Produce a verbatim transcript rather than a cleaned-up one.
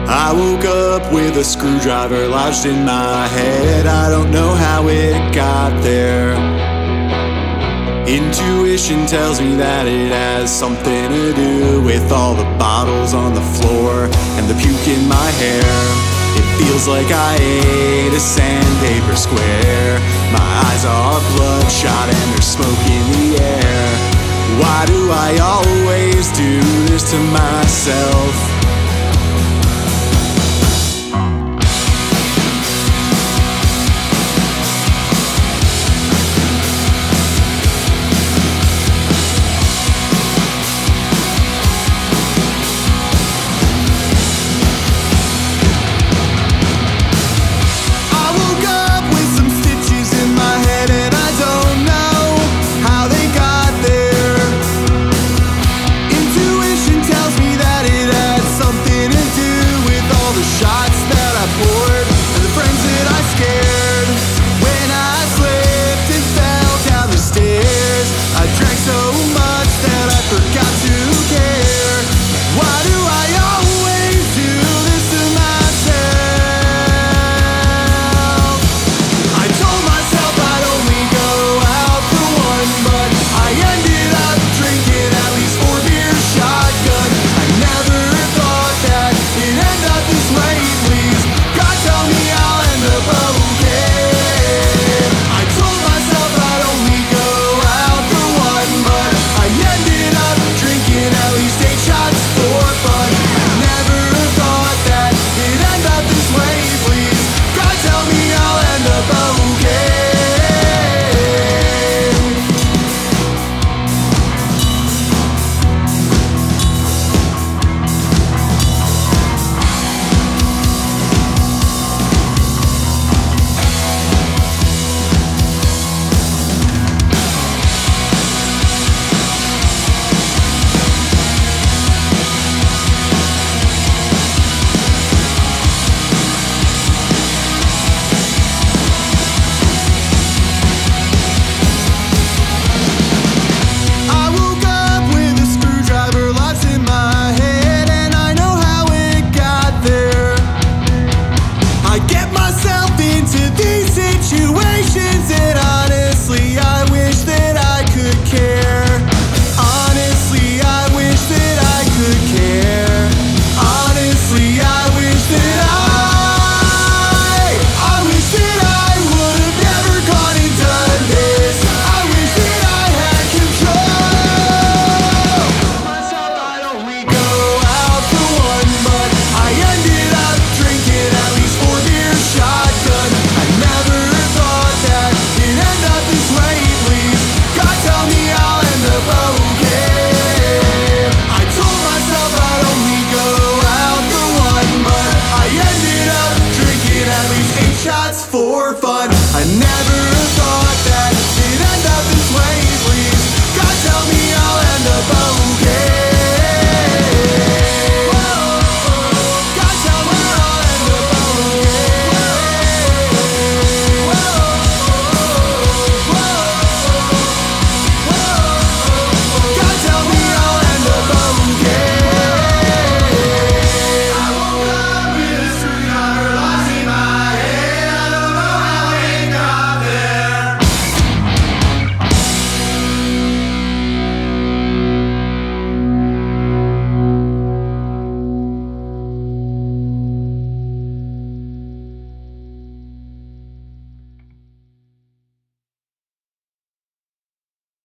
I woke up with a screwdriver lodged in my head. I don't know how it got there. Intuition tells me that it has something to do with all the bottles on the floor and the puke in my hair. It feels like I ate a sandpaper square. My eyes are bloodshot and there's smoke in the air. Why do I always do this to myself?